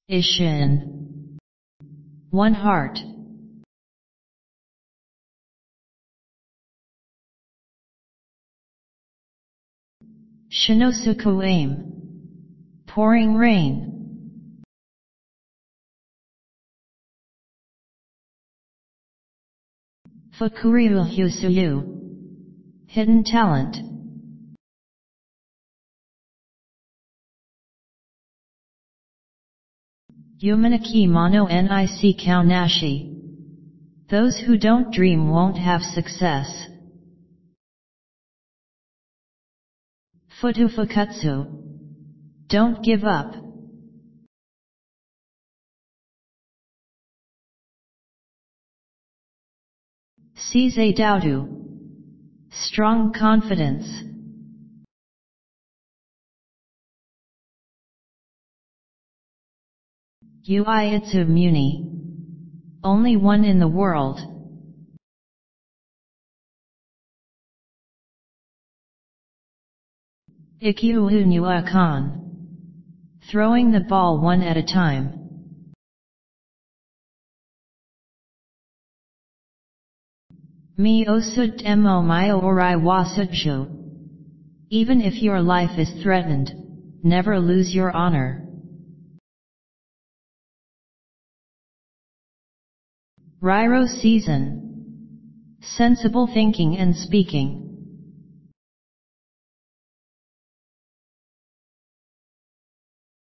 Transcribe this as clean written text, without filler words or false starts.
Ishin. One heart. Shinosukoame. Pouring rain. Fukuriuhusuyu. Hidden talent. Yumanaki mono nic kaunashi. Those who don't dream won't have success. Futufukutsu. Don't give up. Seize Daudu. Strong confidence. Uiitsu Muni. Only one in the world. Ikyuunuakan. Throwing the ball one at a time. Mi osud mo mio orai wasudjo. Even if your life is threatened, never lose your honor. Rairo season. Sensible thinking and speaking.